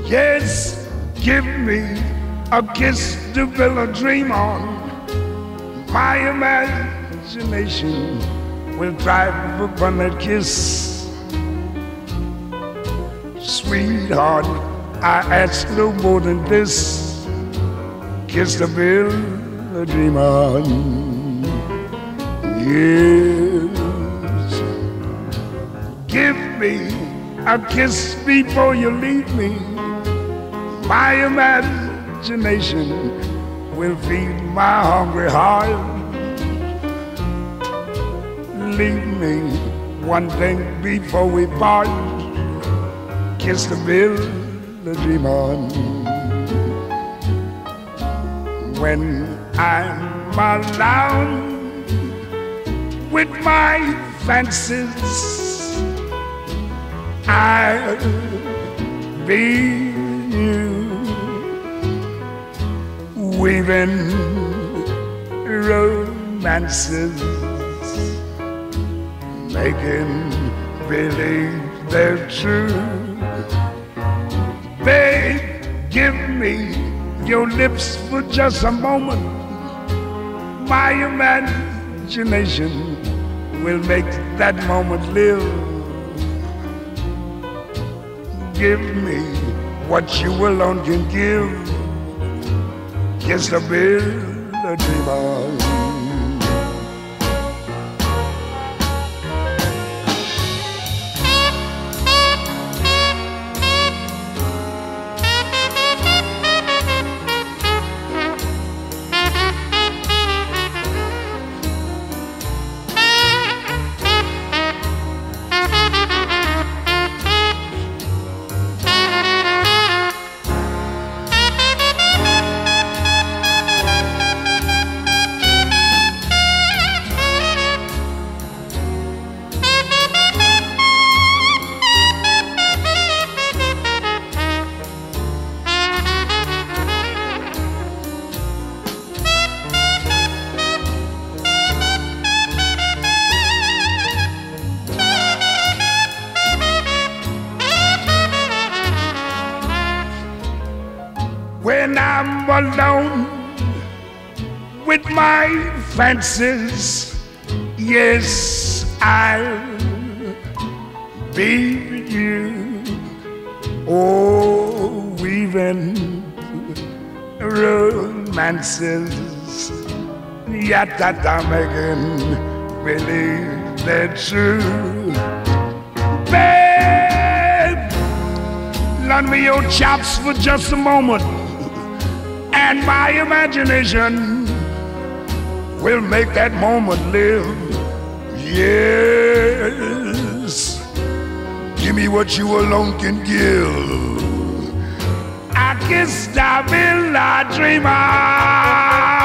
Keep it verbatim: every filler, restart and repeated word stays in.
Yes, give me a kiss to build a dream on. My imagination will thrive upon that kiss. Sweetheart, I ask no more than this. Kiss to build a dream on. Yes, give me a kiss before you leave me. My imagination will feed my hungry heart. Leave me one thing before we part. Kiss to build a dream on. When I'm alone with my fancies, I'll be you, weaving romances, making believe they're true. Babe, give me your lips for just a moment. My imagination will make that moment live. Give me what you alone can give. Kiss to build a dream on. When I'm alone with my fancies, yes, I'll be with you. Oh, weaving romances, yet that I'm making believe they're true. Babe, lend me your chops for just a moment, and my imagination will make that moment live. Yes, give me what you alone can give. I kiss the bill I dream of.